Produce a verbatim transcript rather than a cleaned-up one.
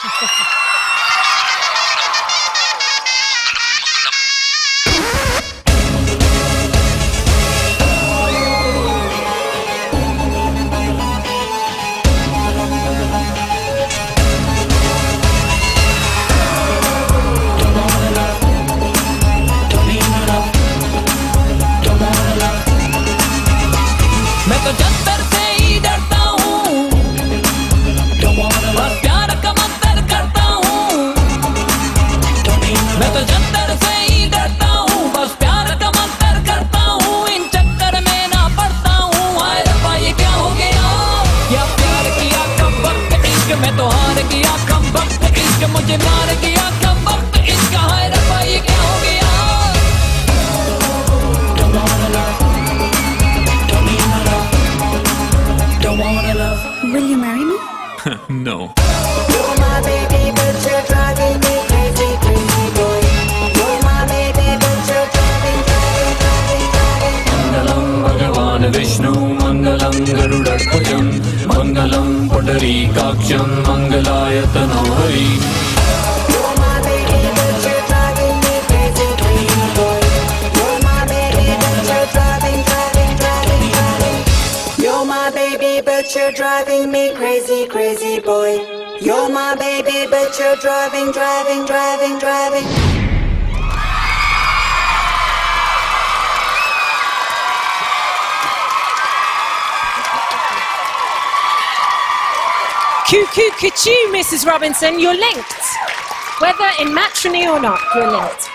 मैं तो जंतर से ही डरता हूँ, बस प्यार का मंतर करता हूँ। मैं तो जंतर से ही डरता हूँ, बस प्यार का मंतर करता हूँ। इन चक्कर में ना पड़ता हूँ। हाय रब्बा ये क्या हो गया, या प्यार किया कम वक्त इश्क में तो हार गया कम वक्त इश्क मुझे मार गया कम वक्त इश्क। हाय रब्बा ये क्या हो गया। Will you marry me? No. You're my baby, but you're driving me crazy, crazy boy. You're my baby, but you're driving, driving, driving, driving. Mangalam Bhagavan Vishnu, Mangalam Garudakhvajam, Mangalam Pudarikaksham, Mangalayatano Hari. You're my baby, but you're driving me crazy, crazy boy. You're my baby, but you're driving, driving, driving, driving. You're my baby, but you're driving me crazy, crazy boy. You're my baby, but you're driving, driving, driving, driving. Cuckoo, cuckoo, Missus Robinson, you're linked. Whether in matrimony or not, you're linked.